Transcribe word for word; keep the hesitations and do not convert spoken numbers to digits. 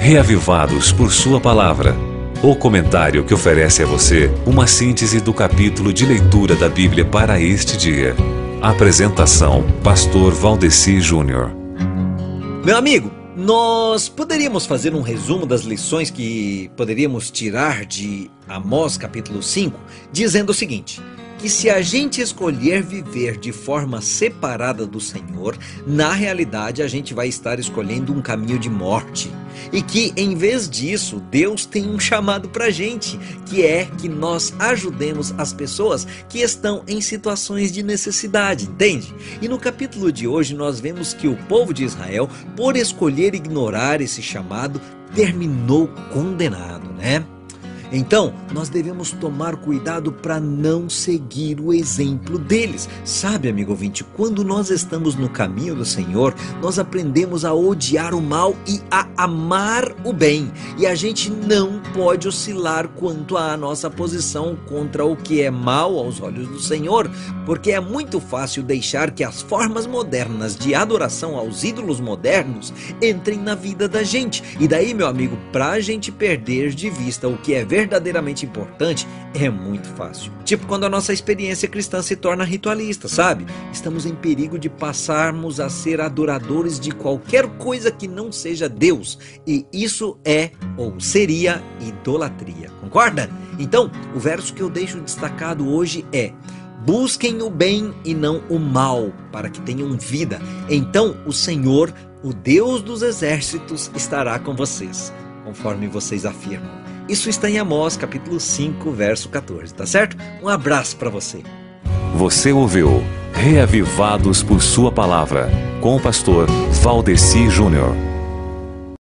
Reavivados por Sua Palavra. O comentário que oferece a você uma síntese do capítulo de leitura da Bíblia para este dia. Apresentação: Pastor Valdeci Júnior. Meu amigo, nós poderíamos fazer um resumo das lições que poderíamos tirar de Amós capítulo cinco, dizendo o seguinte: que se a gente escolher viver de forma separada do Senhor, na realidade a gente vai estar escolhendo um caminho de morte. E que, em vez disso, Deus tem um chamado pra gente, que é que nós ajudemos as pessoas que estão em situações de necessidade, entende? E no capítulo de hoje nós vemos que o povo de Israel, por escolher ignorar esse chamado, terminou condenado, né? Então, nós devemos tomar cuidado para não seguir o exemplo deles. Sabe, amigo ouvinte, quando nós estamos no caminho do Senhor, nós aprendemos a odiar o mal e a amar o bem. E a gente não pode oscilar quanto à nossa posição contra o que é mal aos olhos do Senhor, porque é muito fácil deixar que as formas modernas de adoração aos ídolos modernos entrem na vida da gente. E daí, meu amigo, para a gente perder de vista o que é verdadeiro, verdadeiramente importante, é muito fácil. Tipo quando a nossa experiência cristã se torna ritualista, sabe? Estamos em perigo de passarmos a ser adoradores de qualquer coisa que não seja Deus. E isso é ou seria idolatria. Concorda? Então, o verso que eu deixo destacado hoje é: busquem o bem e não o mal, para que tenham vida. Então o Senhor, o Deus dos exércitos, estará com vocês, conforme vocês afirmam. Isso está em Amós, capítulo cinco, verso quatorze, tá certo? Um abraço para você. Você ouviu Reavivados por Sua Palavra, com o pastor Valdeci Júnior.